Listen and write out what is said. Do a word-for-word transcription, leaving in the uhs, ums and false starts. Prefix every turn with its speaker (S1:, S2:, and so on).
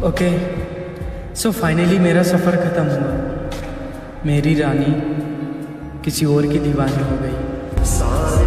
S1: Okay, so finally मेरा सफ़र ख़त्म हुआ। मेरी रानी किसी और की दीवानी हो गई।